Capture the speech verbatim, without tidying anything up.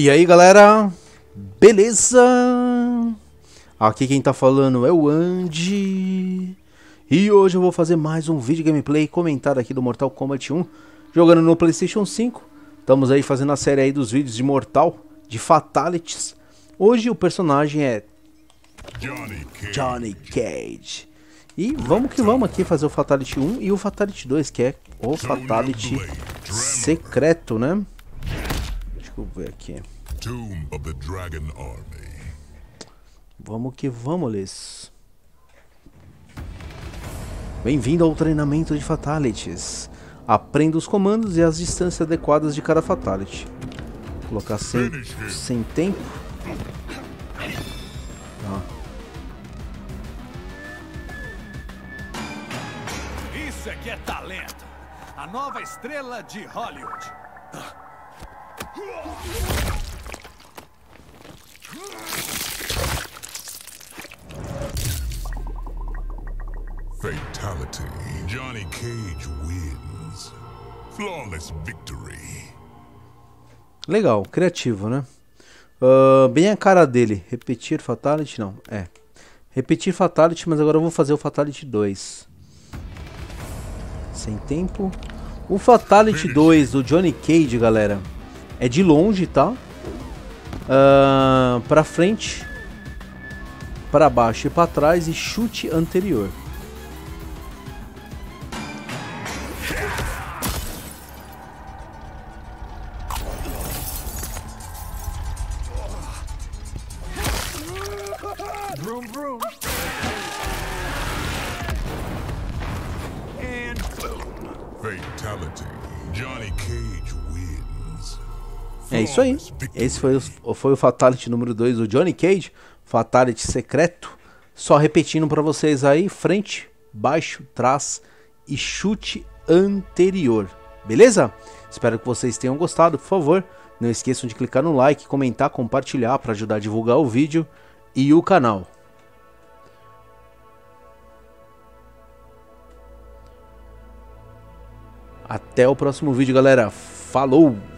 E aí galera, beleza? Aqui quem tá falando é o Andy. E hoje eu vou fazer mais um vídeo gameplay comentado aqui do Mortal Kombat um, jogando no PlayStation cinco. Estamos aí fazendo a série aí dos vídeos de Mortal, de Fatalities. Hoje o personagem é Johnny Cage. Johnny Cage. E vamos que vamos aqui fazer o Fatality um e o Fatality dois, que é o Fatality secreto, né? Deixa eu ver aqui. Tomb of the Dragon Army. Vamos que vamos, Liz. Bem-vindo ao treinamento de Fatalities. Aprenda os comandos e as distâncias adequadas de cada Fatality. Vou colocar sem, sem tempo. Tá. Isso é que é talento. A nova estrela de Hollywood. Fatality. Johnny Cage wins. Flawless victory. Legal, criativo, né? Uh, bem a cara dele. Repetir Fatality? Não, é. Repetir Fatality, mas agora eu vou fazer o Fatality dois. Sem tempo. O Fatality dois do Johnny Cage, galera, é de longe, tá? Uh, pra frente, pra baixo e pra trás e chute anterior. Vroom, vroom. And boom. Fatality. Johnny Cage wins. É isso aí. Esse foi o, foi o Fatality número dois do Johnny Cage. Fatality secreto. Só repetindo pra vocês aí. Frente, baixo, trás e chute anterior. Beleza? Espero que vocês tenham gostado. Por favor, não esqueçam de clicar no like, comentar, compartilhar para ajudar a divulgar o vídeo e o canal. Até o próximo vídeo, galera. Falou!